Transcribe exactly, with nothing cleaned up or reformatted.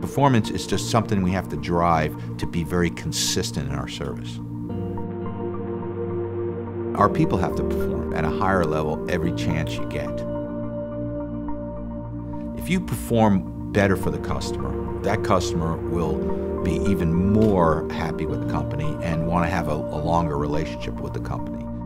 Performance is just something we have to drive to be very consistent in our service. Our people have to perform at a higher level every chance you get. If you perform better for the customer, that customer will be even more happy with the company and want to have a, a longer relationship with the company.